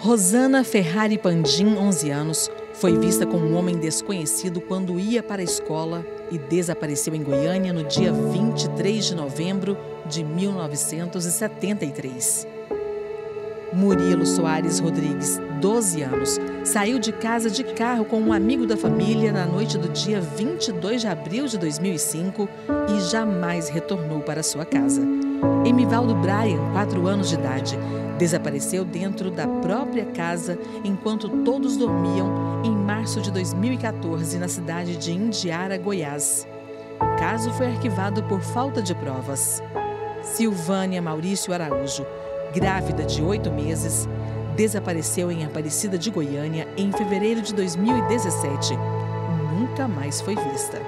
Rosana Ferrari Pandim, 11 anos, foi vista com um homem desconhecido quando ia para a escola e desapareceu em Goiânia no dia 23 de novembro de 1973. Murilo Soares Rodrigues, 12 anos, saiu de casa de carro com um amigo da família na noite do dia 22 de abril de 2005 e jamais retornou para sua casa. Emivaldo Brian, 4 anos de idade, desapareceu dentro da própria casa enquanto todos dormiam em março de 2014 na cidade de Indiara, Goiás. O caso foi arquivado por falta de provas. Silvânia Maurício Araújo, grávida de 8 meses, desapareceu em Aparecida de Goiânia em fevereiro de 2017. Nunca mais foi vista.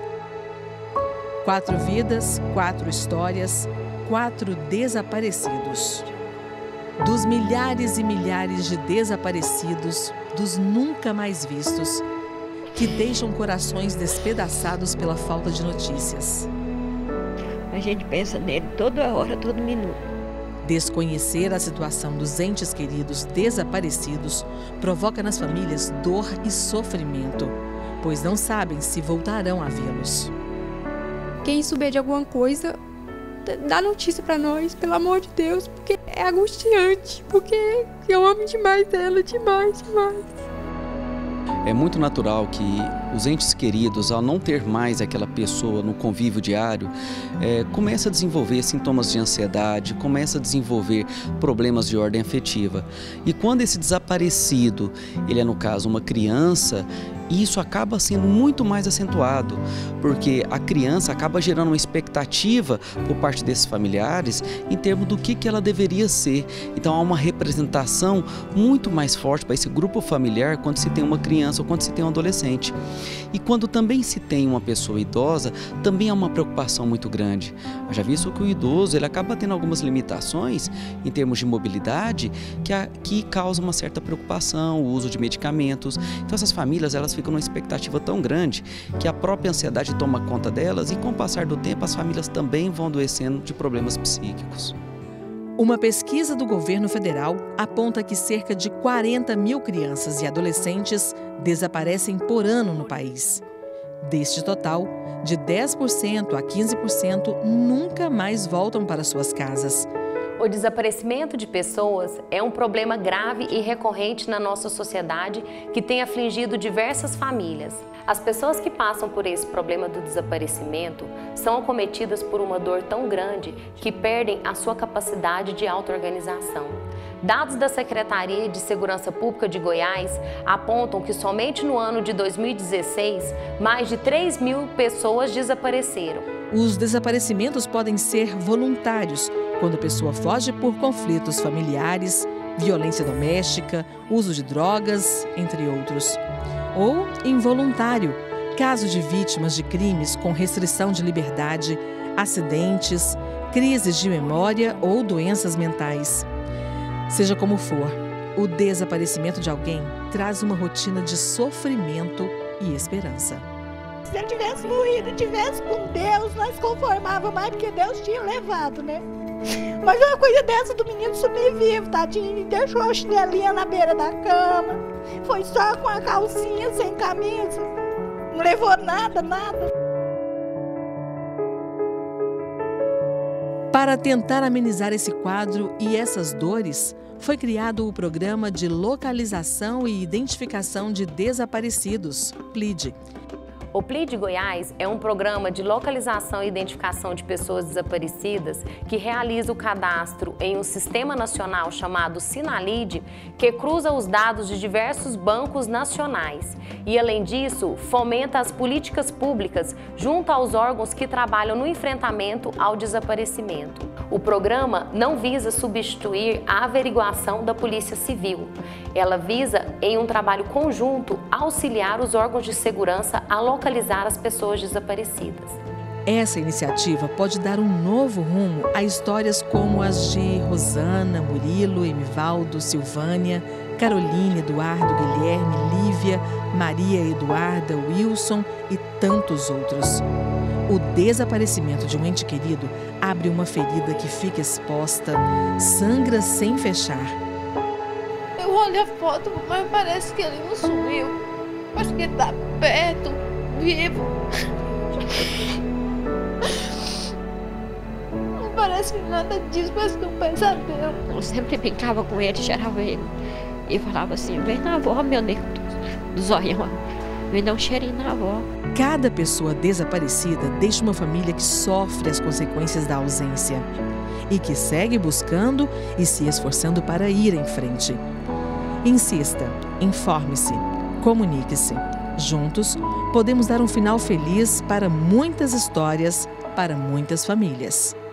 4 vidas, 4 histórias, 4 desaparecidos. Dos milhares e milhares de desaparecidos, dos nunca mais vistos, que deixam corações despedaçados pela falta de notícias. A gente pensa nele toda hora, todo minuto. Desconhecer a situação dos entes queridos desaparecidos provoca nas famílias dor e sofrimento, pois não sabem se voltarão a vê-los. Quem souber de alguma coisa, dá notícia para nós, pelo amor de Deus, porque é angustiante, porque eu amo demais ela, demais. É muito natural que os entes queridos, ao não ter mais aquela pessoa no convívio diário, começa a desenvolver sintomas de ansiedade, começa a desenvolver problemas de ordem afetiva. E quando esse desaparecido, ele é no caso uma criança, isso acaba sendo muito mais acentuado, porque a criança acaba gerando uma expectativa por parte desses familiares em termos do que ela deveria ser. Então há uma representação muito mais forte para esse grupo familiar quando se tem uma criança ou quando se tem um adolescente. E quando também se tem uma pessoa idosa, também há uma preocupação muito grande. Eu já vi isso que o idoso ele acaba tendo algumas limitações em termos de mobilidade que causa uma certa preocupação, o uso de medicamentos. Então essas famílias elas ficam numa expectativa tão grande que a própria ansiedade toma conta delas e com o passar do tempo as famílias também vão adoecendo de problemas psíquicos. Uma pesquisa do governo federal aponta que cerca de 40 mil crianças e adolescentes desaparecem por ano no país. Deste total, de 10% a 15% nunca mais voltam para suas casas. O desaparecimento de pessoas é um problema grave e recorrente na nossa sociedade que tem afligido diversas famílias. As pessoas que passam por esse problema do desaparecimento são acometidas por uma dor tão grande que perdem a sua capacidade de auto-organização. Dados da Secretaria de Segurança Pública de Goiás apontam que somente no ano de 2016, mais de 3 mil pessoas desapareceram. Os desaparecimentos podem ser voluntários, quando a pessoa foge por conflitos familiares, violência doméstica, uso de drogas, entre outros. Ou involuntário, caso de vítimas de crimes com restrição de liberdade, acidentes, crises de memória ou doenças mentais. Seja como for, o desaparecimento de alguém traz uma rotina de sofrimento e esperança. Se ele tivesse morrido, tivesse com Deus, nós conformávamos mais porque Deus tinha levado, né? Mas uma coisa dessa do menino sumir vivo, tadinho, deixou a chinelinha na beira da cama, foi só com a calcinha, sem camisa, não levou nada. Para tentar amenizar esse quadro e essas dores, foi criado o Programa de Localização e Identificação de Desaparecidos, PLIDE. O PLIDE Goiás é um programa de localização e identificação de pessoas desaparecidas que realiza o cadastro em um sistema nacional chamado Sinalide, que cruza os dados de diversos bancos nacionais. E, além disso, fomenta as políticas públicas junto aos órgãos que trabalham no enfrentamento ao desaparecimento. O programa não visa substituir a averiguação da Polícia Civil. Ela visa, em um trabalho conjunto, auxiliar os órgãos de segurança a localizar as pessoas desaparecidas. Essa iniciativa pode dar um novo rumo a histórias como as de Rosana, Murilo, Emivaldo, Silvânia, Caroline, Eduardo, Guilherme, Lívia, Maria Eduarda, Wilson e tantos outros. O desaparecimento de um ente querido abre uma ferida que fica exposta, sangra sem fechar. O olho a foto, mas parece que ele não sumiu. Acho que ele tá perto, vivo. Não parece que nada disso, parece que é um pesadelo. Eu sempre brincava com ele, cheirava ele. E falava assim, vem na avó, meu nego do zoião. Vem dar um cheirinho na avó. Cada pessoa desaparecida deixa uma família que sofre as consequências da ausência e que segue buscando e se esforçando para ir em frente. Insista, informe-se, comunique-se. Juntos, podemos dar um final feliz para muitas histórias, para muitas famílias.